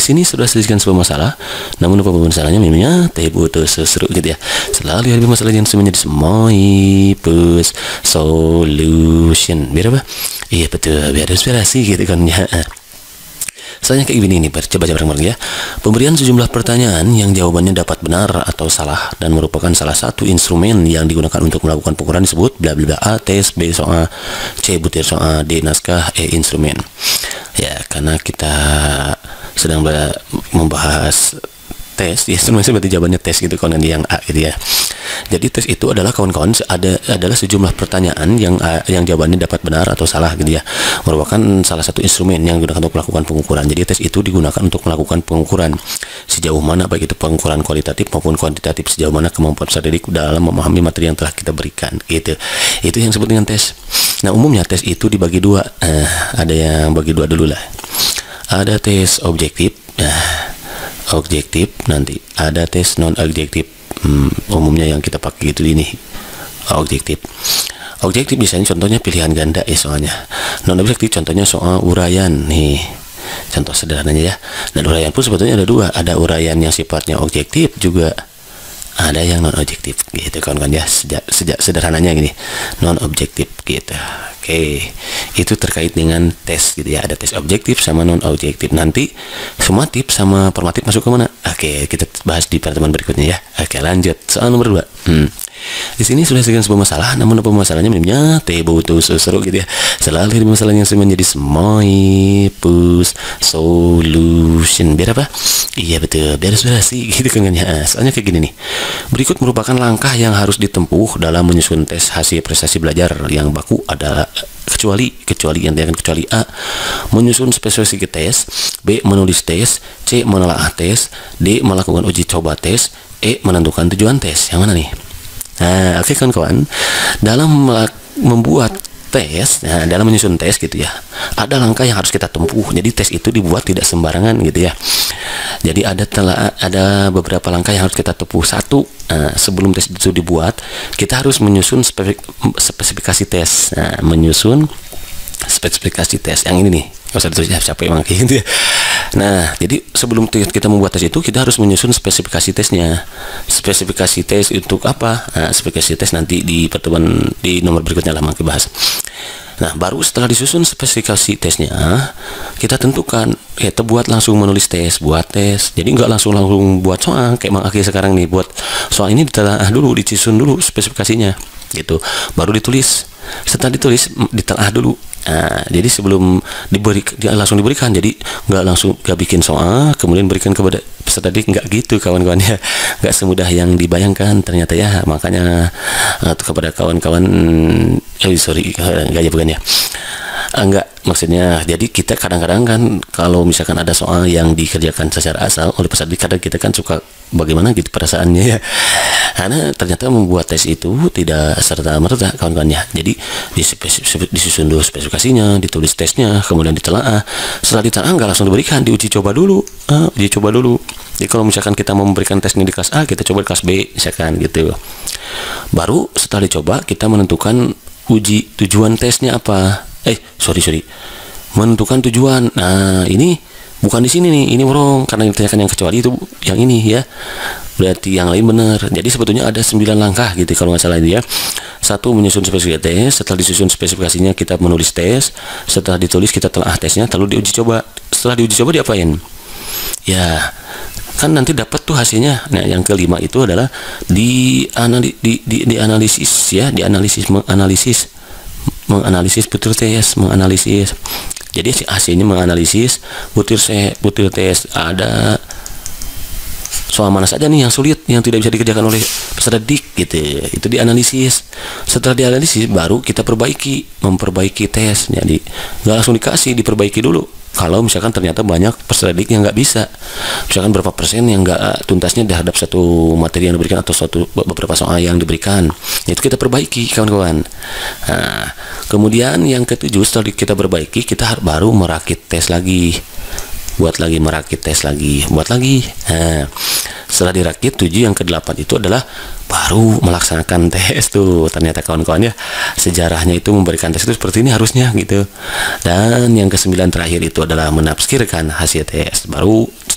sini sudah sajikan sebuah masalah, namun apa masalahnya memangnya teh butuh seseru gitu ya. Selalu ada masalah yang semuanya dismoipus solution. Biar apa? Iya betul, biar inspirasi gitu kan ya. Soalnya kayak gini nih, coba bareng-bareng ya. Pemberian sejumlah pertanyaan yang jawabannya dapat benar atau salah dan merupakan salah satu instrumen yang digunakan untuk melakukan pengukuran disebut bla bla bla. A tes, B soal, C butir soal, D naskah, E instrumen. Ya, karena kita sedang membahas tes, ya sebenarnya berarti jawabannya tes gitu kan yang A gitu ya. Jadi tes itu adalah kawan-kawan adalah sejumlah pertanyaan yang jawabannya dapat benar atau salah gitu ya. Merupakan salah satu instrumen yang digunakan untuk melakukan pengukuran. Jadi tes itu digunakan untuk melakukan pengukuran sejauh mana baik itu pengukuran kualitatif maupun kuantitatif, sejauh mana kemampuan peserta didik dalam memahami materi yang telah kita berikan gitu. Itu yang disebut dengan tes. Nah, umumnya tes itu dibagi dua. Ada yang bagi dua dulu lah. Ada tes objektif. Objektif, nanti ada tes non objektif. Umumnya yang kita pakai gitu ini objektif. Objektif biasanya contohnya pilihan ganda ya soalnya. Non objektif contohnya soal uraian nih. Contoh sederhananya ya. Dan uraian pun sebetulnya ada dua. Ada uraian yang sifatnya objektif, juga ada yang non objektif gitu kan ya. Sejak sederhananya gini, non objektif gitu. Oke, itu terkait dengan tes gitu ya. Ada tes objektif sama non objektif. Nanti sumatif sama formatif masuk ke mana? Oke, kita bahas di pertemuan berikutnya ya. Oke, lanjut soal nomor 2. Di sini sudah sekian sebuah masalah, namun apa masalahnya memangnya teh butuh seseru gitu ya. Selalu ada masalah yang menjadi smoipus solution. Biar apa? Iya betul, biar inspirasi gitu kan ya. Soalnya kayak gini nih. Berikut merupakan langkah yang harus ditempuh dalam menyusun tes hasil prestasi belajar yang baku. Ada kecuali A, menyusun spesifikasi tes, B, menulis tes, C, menelaah tes, D, melakukan uji coba tes, E, menentukan tujuan tes. Yang mana nih? Nah, oke kawan-kawan, dalam membuat tes, dalam menyusun tes gitu ya, ada langkah yang harus kita tempuh. Jadi tes itu dibuat tidak sembarangan gitu ya. Jadi ada beberapa langkah yang harus kita tempuh. Satu, sebelum tes itu dibuat, kita harus menyusun spesifikasi tes. Menyusun spesifikasi tes yang ini nih, nggak usah ditulis capek emang kayak gitu ya. Nah, jadi sebelum kita membuat tes itu, kita harus menyusun spesifikasi tesnya. Spesifikasi tes untuk apa? Spesifikasi tes nanti di pertemuan di nomor berikutnya lah kita bahas. Nah, baru setelah disusun spesifikasi tesnya, kita tentukan, kita buat langsung menulis tes, buat tes. Jadi nggak langsung buat soal kayak Mang Aki sekarang nih, buat soal ini ditelaah dulu, disusun dulu spesifikasinya, gitu. Baru ditulis. Setelah ditulis, ditelaah dulu. Jadi sebelum langsung diberikan, jadi nggak bikin soal kemudian berikan kepada peserta didik, nggak gitu kawan-kawan ya. Nggak semudah yang dibayangkan ternyata ya. Makanya kepada kawan-kawan bukan ya. Enggak, maksudnya jadi kita kadang-kadang kan kalau misalkan ada soal yang dikerjakan secara asal oleh peserta didik, kadang kita kan suka bagaimana gitu perasaannya ya, karena ternyata membuat tes itu tidak serta-merta kawan-kawannya. Jadi disusun dulu spesifikasinya, ditulis tesnya, kemudian ditelaah. Setelah ditelaah nggak langsung diberikan, diuji coba dulu. Jadi kalau misalkan kita mau memberikan tesnya di kelas A, kita coba di kelas B misalkan gitu. Baru setelah dicoba kita menentukan tujuan tesnya apa. Menentukan tujuan. Nah, ini bukan di sini nih, ini wrong karena ditanyakan yang kecuali itu yang ini ya. Berarti yang lain benar. Jadi sebetulnya ada 9 langkah gitu kalau nggak salah ini ya. 1, menyusun spesifikasi tes. Setelah disusun spesifikasinya kita menulis tes. Setelah ditulis kita telaah tesnya, lalu diuji coba. Setelah diuji coba diapain? Ya, kan nanti dapat tuh hasilnya. Nah, yang kelima itu adalah dianalisis ya, menganalisis butir tes, menganalisis. Jadi hasilnya menganalisis butir tes. Ada soal mana saja nih yang sulit, yang tidak bisa dikerjakan oleh peserta didik gitu. Itu dianalisis. Setelah dianalisis baru kita memperbaiki tes. Jadi nggak langsung dikasih, diperbaiki dulu. Kalau misalkan ternyata banyak peserta didik yang nggak bisa, misalkan berapa persen yang nggak tuntasnya terhadap satu materi yang diberikan atau beberapa soal yang diberikan, itu kita perbaiki kawan-kawan. Nah, kemudian yang ketujuh, setelah kita perbaiki, kita baru merakit tes lagi, buat lagi. Nah, setelah dirakit 7, yang ke-8 itu adalah baru melaksanakan tes tuh. Ternyata kawan-kawan ya, sejarahnya itu memberikan tes itu seperti ini harusnya gitu. Dan yang ke-9 terakhir itu adalah menafsirkan hasil tes. Baru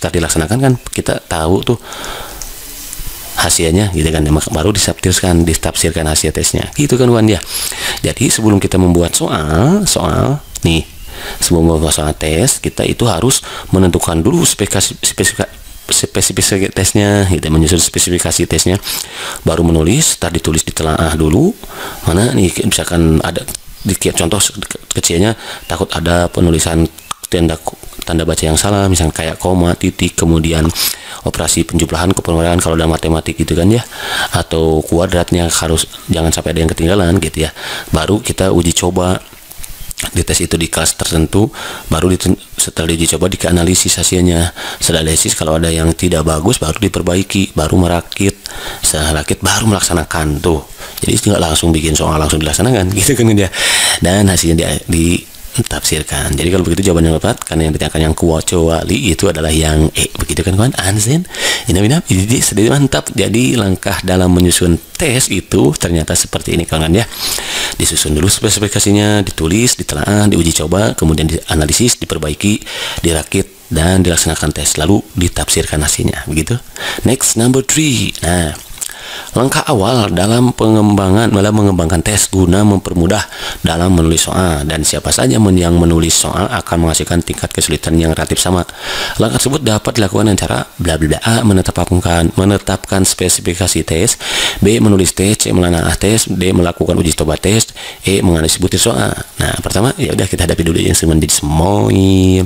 setelah dilaksanakan kan kita tahu tuh hasilnya gitu kan, baru ditafsirkan hasil tesnya gitu kan kawan ya. Jadi sebelum kita membuat soal nih, sebelum membuat soal tes, kita itu harus menentukan dulu spesifikasi tesnya gitu, menyusun spesifikasi tesnya, baru menulis. Tadi ditulis ditelaah dulu mana nih, misalkan ada contoh kecilnya, takut ada penulisan tanda baca yang salah, misalnya kayak koma, titik, kemudian operasi penjumlahan, kepengurangan kalau dalam matematik gitu kan ya, atau kuadratnya harus jangan sampai ada yang ketinggalan gitu ya. Baru kita uji coba di tes itu di kelas tertentu, baru setelah diuji coba dianalisis hasilnya. Setelah analisis kalau ada yang tidak bagus baru diperbaiki, baru merakit, setelah rakit baru melaksanakan tuh. Jadi nggak langsung bikin soal langsung dilaksanakan gitu kan ya, dan hasilnya ditafsirkan. Jadi kalau begitu jawaban yang tepat, karena yang ditanyakan yang kecuali itu adalah yang begitu kan kawan. Anzen ini sedih mantap. Jadi langkah dalam menyusun tes itu ternyata seperti ini kawan ya. Disusun dulu spesifikasinya, ditulis, ditelaah, diuji coba, kemudian dianalisis, diperbaiki, dirakit, dan dilaksanakan tes, lalu ditafsirkan hasilnya begitu. Next, number 3. Nah, langkah awal dalam mengembangkan tes guna mempermudah dalam menulis soal, dan siapa saja yang menulis soal akan menghasilkan tingkat kesulitan yang relatif sama. Langkah tersebut dapat dilakukan dengan cara bla bla. A. Menetapkan spesifikasi tes, B. Menulis tes, C. Menelaah tes, D. Melakukan uji coba tes, E. Menganalisis butir soal. Nah, pertama ya udah kita hadapi dulu yang menjadi SMOI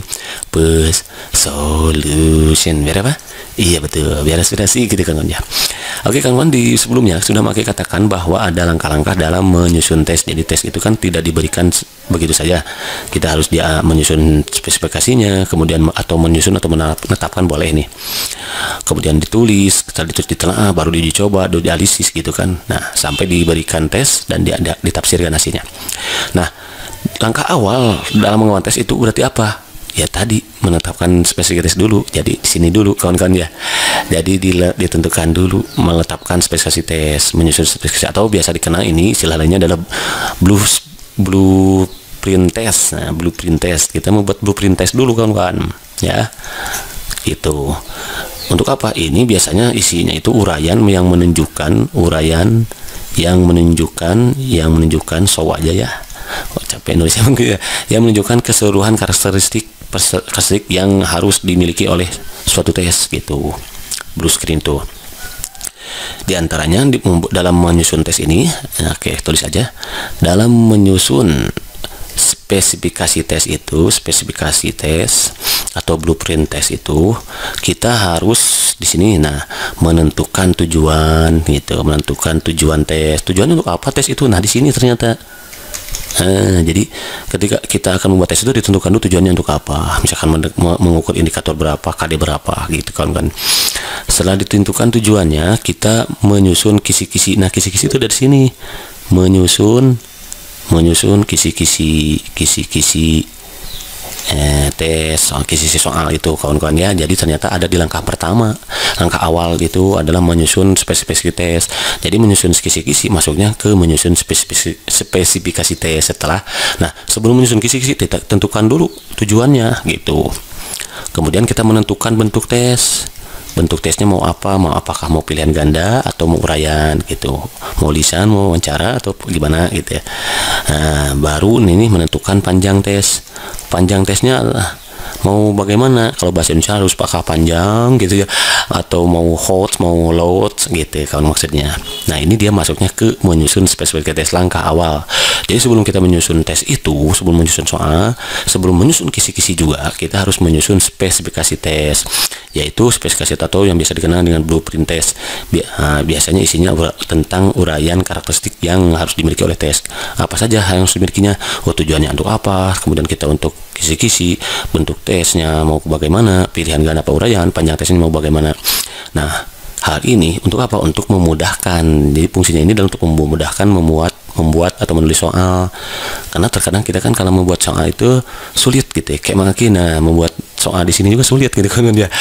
solution. Biar apa? Iya betul, biar aspirasi gitu kan ya. Oke kawan, di sebelumnya sudah pakai katakan bahwa ada langkah-langkah dalam menyusun tes. Jadi tes itu kan tidak diberikan begitu saja. Kita harus menyusun spesifikasinya, kemudian atau menyusun atau menetapkan boleh nih. Kemudian ditulis, ditelaah, baru diuji coba, dianalisis gitu kan. Nah, sampai diberikan tes dan ditafsirkan hasilnya. Nah, langkah awal dalam mengembangkan tes itu berarti apa? Ya tadi menetapkan spesifikasi dulu. Jadi di sini dulu kawan-kawan ya. Jadi ditentukan dulu, menetapkan spesifikasi tes, menyusun spesifikasi, atau biasa dikenal ini istilah lainnya adalah blueprint test. Nah, blueprint test, kita membuat blueprint test dulu kawan-kawan ya. Itu untuk apa? Ini biasanya isinya itu uraian yang menunjukkan so aja ya. Capek nulisnya yang menunjukkan keseluruhan karakteristik yang harus dimiliki oleh suatu tes gitu. Blue screen tuh. Di antaranya dalam menyusun tes ini, oke, tulis aja. Dalam menyusun spesifikasi tes atau blueprint tes itu, kita harus di sini menentukan tujuan gitu, menentukan tujuan tes. Tujuannya untuk apa tes itu? Nah, di sini ternyata jadi ketika kita akan membuat tes itu ditentukan dulu tujuannya untuk apa. Misalkan mengukur indikator berapa, KD berapa gitu kan. Setelah ditentukan tujuannya, kita menyusun kisi-kisi. Nah, kisi-kisi itu dari sini. Menyusun kisi-kisi tes kisi soal itu kawan-kawan ya. Jadi ternyata ada di langkah pertama, langkah awal itu adalah menyusun spesifikasi tes. Jadi menyusun kisi-kisi masuknya ke menyusun spesifikasi tes. Sebelum menyusun kisi-kisi kita tentukan dulu tujuannya gitu. Kemudian kita menentukan bentuk tes. Bentuk tesnya mau apa? Apakah mau pilihan ganda atau mau uraian gitu, mau lisan, mau wawancara atau gimana gitu ya. Nah, baru ini menentukan panjang tes. Panjang tesnya mau bagaimana? Kalau bahasa Indonesia harus pakai panjang gitu ya, atau mau hot, mau load gitu ya, kalau maksudnya. Nah, ini dia masuknya ke menyusun spesifikasi tes langkah awal. Jadi sebelum kita menyusun tes itu, sebelum menyusun soal, sebelum menyusun kisi-kisi juga, kita harus menyusun spesifikasi tes, yaitu spesifikasi atau yang biasa dikenal dengan blueprint tes. Biasanya isinya tentang uraian karakteristik yang harus dimiliki oleh tes. Apa saja yang harus dimilikinya? Tujuannya untuk apa? Kemudian kita untuk kisi-kisi, bentuk tesnya mau bagaimana, pilihan ganda apa uraian, panjang tesnya mau bagaimana. Nah, hal ini untuk apa? Untuk memudahkan. Jadi fungsinya ini adalah untuk memudahkan membuat atau menulis soal. Karena terkadang kita kan kalau membuat soal itu sulit gitu ya. Kayak makanya membuat soal di sini juga sulit gitu kan ya.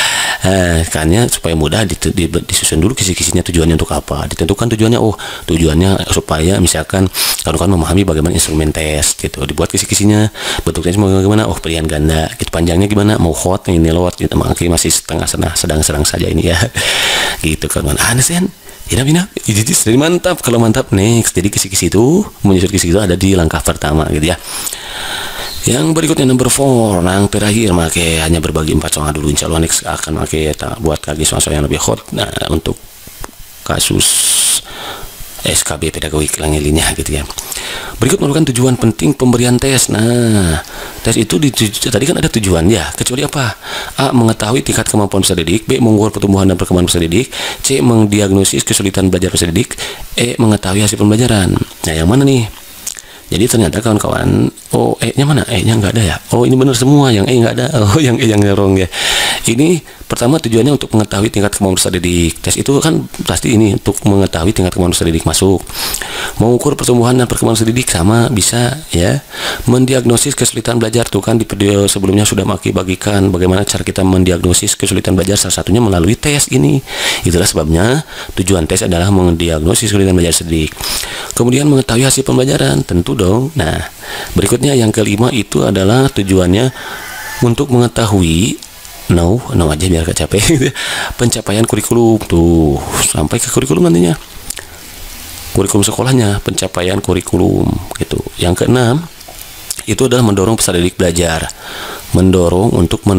Karena supaya mudah disusun dulu kisi-kisinya, tujuannya untuk apa, ditentukan tujuannya. Oh, tujuannya supaya misalkan kawan-kawan memahami bagaimana instrumen tes gitu, dibuat kisi-kisinya, bentuknya bagaimana, oh pilihan ganda gitu, panjangnya gimana, mau hot ini lewat gitu, masih setengah-setengah, sedang-sedang saja ini ya gitu kawan-kawan. Understand? Inap, jadi mantap. Kalau mantap, next. Jadi kisi-kisi itu, menyusun kisi itu ada di langkah pertama gitu ya. Yang berikutnya number 4, yang terakhir, make hanya berbagi 4 soal dulu. Insya Allah next akan make buat lagi soal yang lebih hot. Nah, untuk kasus SKB pedagogik langilinya gitu ya. Berikut merupakan tujuan penting pemberian tes. Nah, tes itu tadi kan ada tujuan ya, kecuali apa? A. Mengetahui tingkat kemampuan peserta didik. B. Mengukur pertumbuhan dan perkembangan peserta didik. C. Mendiagnosis kesulitan belajar peserta didik. E. Mengetahui hasil pembelajaran. Nah, yang mana nih? Jadi ternyata kawan-kawan, oh E-nya mana? E-nya nggak ada ya? Oh ini benar semua, yang E nggak ada. Oh yang E yang wrong ya. Ini pertama tujuannya untuk mengetahui tingkat kemampuan peserta didik. Tes itu kan pasti ini untuk mengetahui tingkat kemampuan peserta didik masuk. Mengukur pertumbuhan dan perkembangan peserta didik sama bisa ya. Mendiagnosis kesulitan belajar tuh kan di video sebelumnya sudah bagikan bagaimana cara kita mendiagnosis kesulitan belajar, salah satunya melalui tes ini. Itulah sebabnya tujuan tes adalah mendiagnosis kesulitan belajar peserta didik. Kemudian mengetahui hasil pembelajaran, tentu dong. Nah, berikutnya yang kelima itu adalah tujuannya untuk mengetahui no aja biar gak capek pencapaian kurikulum tuh sampai ke kurikulum nantinya, kurikulum sekolahnya, pencapaian kurikulum gitu. Yang keenam itu adalah mendorong peserta didik belajar, mendorong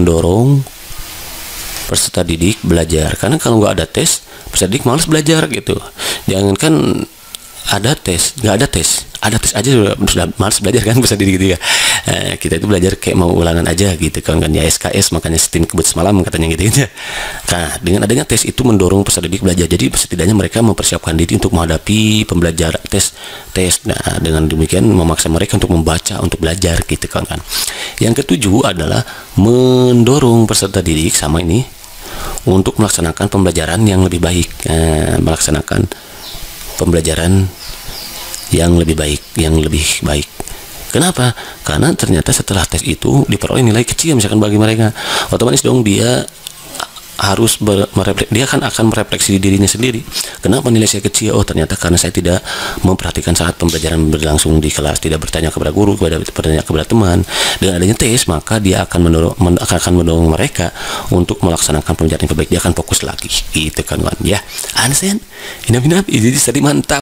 peserta didik belajar, karena kalau nggak ada tes peserta didik malas belajar gitu. Jangankan ada tes, nggak ada tes, ada tes aja sudah malas belajar kan peserta didik gitu ya. Kita itu belajar kayak mau ulangan aja gitu kan ya, SKS, makanya setim kebut semalam katanya gitu ya. Nah, dengan adanya tes itu mendorong peserta didik belajar, jadi setidaknya mereka mempersiapkan diri untuk menghadapi pembelajaran tes. Nah, dengan demikian memaksa mereka untuk membaca, untuk belajar gitu kan. Yang ketujuh adalah mendorong peserta didik sama ini untuk melaksanakan pembelajaran yang lebih baik, melaksanakan pembelajaran yang lebih baik. Kenapa? Karena ternyata setelah tes itu diperoleh nilai kecil misalkan bagi mereka, otomatis dong dia harus dia akan merefleksi dirinya sendiri. Kenapa nilai saya kecil? Oh ternyata karena saya tidak memperhatikan saat pembelajaran berlangsung di kelas, tidak bertanya kepada guru, bertanya kepada teman. Dengan adanya tes, maka dia akan mendorong mereka untuk melaksanakan pembelajaran yang terbaik. Dia akan fokus lagi, gitu kan ya. Understand? Inap, jadi tadi mantap.